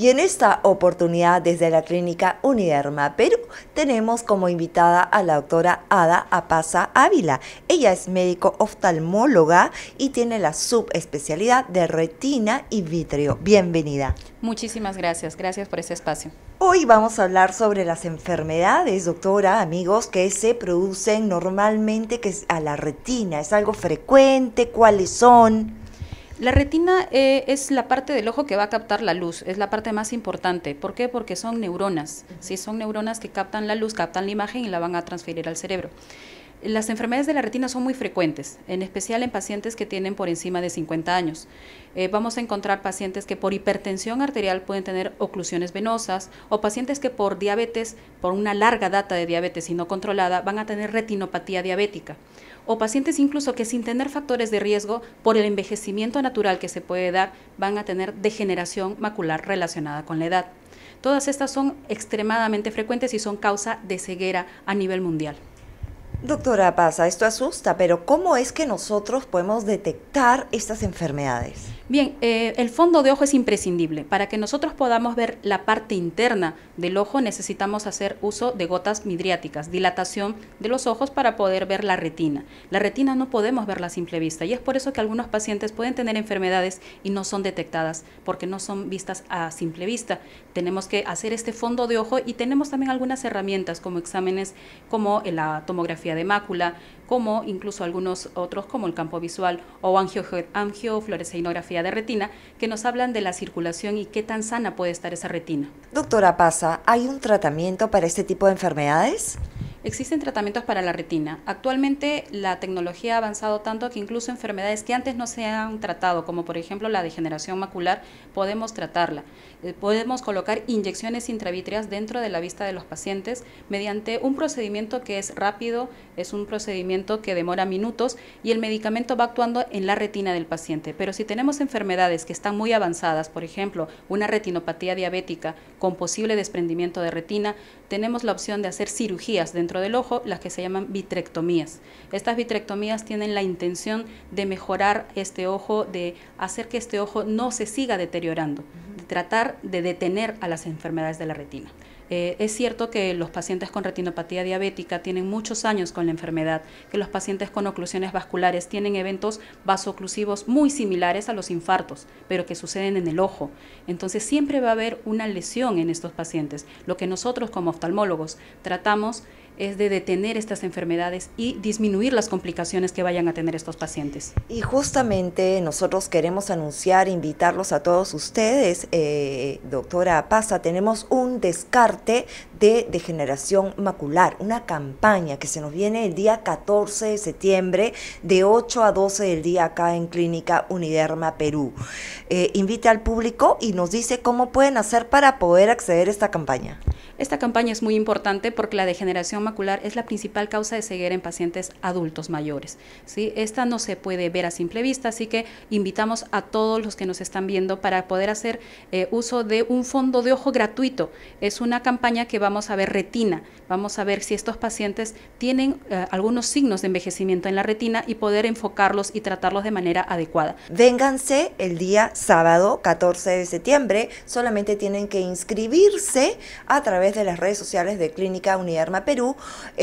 Y en esta oportunidad, desde la Clínica Uniderma Perú, tenemos como invitada a la doctora Ada Apaza Ávila. Ella es médico oftalmóloga y tiene la subespecialidad de retina y vítreo. Bienvenida. Muchísimas gracias. Gracias por ese espacio. Hoy vamos a hablar sobre las enfermedades, doctora, amigos, que se producen normalmente a la retina. ¿Es algo frecuente? ¿Cuáles son? La retina es la parte del ojo que va a captar la luz, es la parte más importante. ¿Por qué? Porque son neuronas, ¿sí? Son neuronas que captan la luz, captan la imagen y la van a transferir al cerebro. Las enfermedades de la retina son muy frecuentes, en especial en pacientes que tienen por encima de 50 años. Vamos a encontrar pacientes que por hipertensión arterial pueden tener oclusiones venosas o pacientes que por diabetes, por una larga data de diabetes y no controlada, van a tener retinopatía diabética. O pacientes incluso que sin tener factores de riesgo por el envejecimiento natural que se puede dar, van a tener degeneración macular relacionada con la edad. Todas estas son extremadamente frecuentes y son causa de ceguera a nivel mundial. Doctora Apaza, esto asusta, pero ¿cómo es que nosotros podemos detectar estas enfermedades? Bien, el fondo de ojo es imprescindible. Para que nosotros podamos ver la parte interna del ojo necesitamos hacer uso de gotas midriáticas, dilatación de los ojos para poder ver la retina. La retina no podemos verla a simple vista y es por eso que algunos pacientes pueden tener enfermedades y no son detectadas porque no son vistas a simple vista. Tenemos que hacer este fondo de ojo y tenemos también algunas herramientas como exámenes como la tomografía de mácula, como incluso algunos otros como el campo visual o angiofluoresceinografía de retina, que nos hablan de la circulación y qué tan sana puede estar esa retina. Doctora Apaza, ¿hay un tratamiento para este tipo de enfermedades? Existen tratamientos para la retina. Actualmente la tecnología ha avanzado tanto que incluso enfermedades que antes no se han tratado, como por ejemplo la degeneración macular, podemos tratarla. Podemos colocar inyecciones intravítreas dentro de la vista de los pacientes mediante un procedimiento que es rápido, es un procedimiento que demora minutos y el medicamento va actuando en la retina del paciente. Pero si tenemos enfermedades que están muy avanzadas, por ejemplo, una retinopatía diabética con posible desprendimiento de retina, tenemos la opción de hacer cirugías dentro del ojo, las que se llaman vitrectomías. Estas vitrectomías tienen la intención de mejorar este ojo, de hacer que este ojo no se siga deteriorando, de tratar de detener a las enfermedades de la retina. Es cierto que los pacientes con retinopatía diabética tienen muchos años con la enfermedad, que los pacientes con oclusiones vasculares tienen eventos vasoclusivos muy similares a los infartos, pero que suceden en el ojo. Entonces siempre va a haber una lesión en estos pacientes. Lo que nosotros como oftalmólogos tratamos es de detener estas enfermedades y disminuir las complicaciones que vayan a tener estos pacientes. Y justamente nosotros queremos anunciar, invitarlos a todos ustedes, doctora Apaza, tenemos un descarte de degeneración macular, una campaña que se nos viene el día 14 de septiembre de 8 a 12 del día acá en Clínica Uniderma Perú. Invita al público y nos dice cómo pueden hacer para poder acceder a esta campaña. Esta campaña es muy importante porque la degeneración macular es la principal causa de ceguera en pacientes adultos mayores, ¿sí? Esta no se puede ver a simple vista, así que invitamos a todos los que nos están viendo para poder hacer uso de un fondo de ojo gratuito. Es una campaña que vamos a ver retina, vamos a ver si estos pacientes tienen algunos signos de envejecimiento en la retina y poder enfocarlos y tratarlos de manera adecuada. Vénganse el día sábado 14 de septiembre, solamente tienen que inscribirse a través de las redes sociales de Clínica Uniderma Perú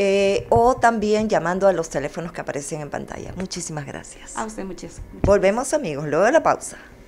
o también llamando a los teléfonos que aparecen en pantalla. Muchísimas gracias. A usted muchísimas. Volvemos amigos, luego de la pausa.